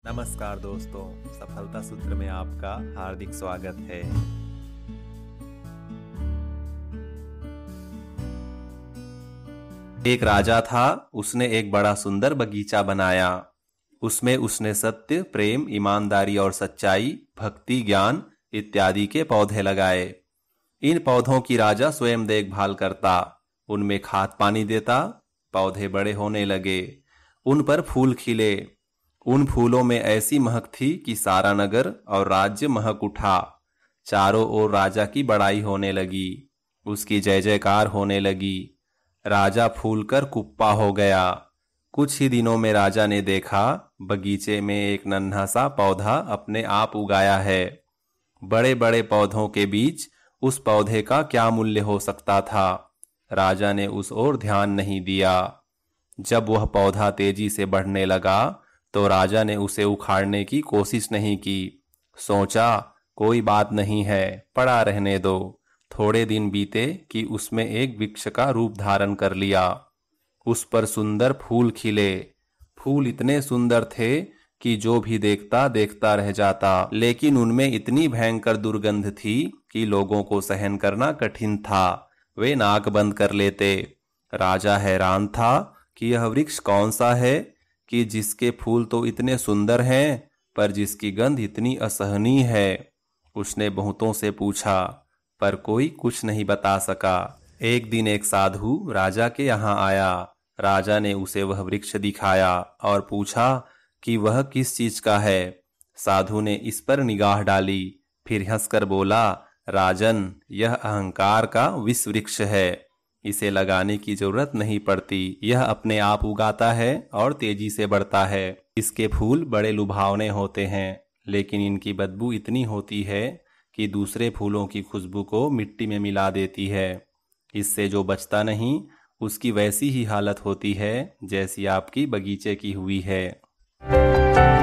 नमस्कार दोस्तों, सफलता सूत्र में आपका हार्दिक स्वागत है। एक राजा था, उसने एक बड़ा सुंदर बगीचा बनाया। उसमें उसने सत्य, प्रेम, ईमानदारी और सच्चाई, भक्ति, ज्ञान इत्यादि के पौधे लगाए। इन पौधों की राजा स्वयं देखभाल करता, उनमें खाद पानी देता। पौधे बड़े होने लगे, उन पर फूल खिले। उन फूलों में ऐसी महक थी कि सारा नगर और राज्य महक उठा। चारों ओर राजा की बड़ाई होने लगी, उसकी जय जयकार होने लगी। राजा फूलकर कुप्पा हो गया। कुछ ही दिनों में राजा ने देखा, बगीचे में एक नन्हा सा पौधा अपने आप उगाया है। बड़े बड़े पौधों के बीच उस पौधे का क्या मूल्य हो सकता था? राजा ने उस ओर ध्यान नहीं दिया। जब वह पौधा तेजी से बढ़ने लगा तो राजा ने उसे उखाड़ने की कोशिश नहीं की। सोचा, कोई बात नहीं है, पड़ा रहने दो। थोड़े दिन बीते कि उसमें एक वृक्ष का रूप धारण कर लिया। उस पर सुंदर फूल खिले। फूल इतने सुंदर थे कि जो भी देखता देखता रह जाता, लेकिन उनमें इतनी भयंकर दुर्गंध थी कि लोगों को सहन करना कठिन था। वे नाक बंद कर लेते। राजा हैरान था कि यह वृक्ष कौन सा है कि जिसके फूल तो इतने सुंदर हैं, पर जिसकी गंध इतनी असहनीय है। उसने बहुतों से पूछा, पर कोई कुछ नहीं बता सका। एक दिन एक साधु राजा के यहाँ आया। राजा ने उसे वह वृक्ष दिखाया और पूछा कि वह किस चीज का है। साधु ने इस पर निगाह डाली, फिर हंसकर बोला, राजन, यह अहंकार का विष वृक्ष है। इसे लगाने की जरूरत नहीं पड़ती, यह अपने आप उगाता है और तेजी से बढ़ता है। इसके फूल बड़े लुभावने होते हैं, लेकिन इनकी बदबू इतनी होती है कि दूसरे फूलों की खुशबू को मिट्टी में मिला देती है। इससे जो बचता नहीं, उसकी वैसी ही हालत होती है जैसी आपकी बगीचे की हुई है।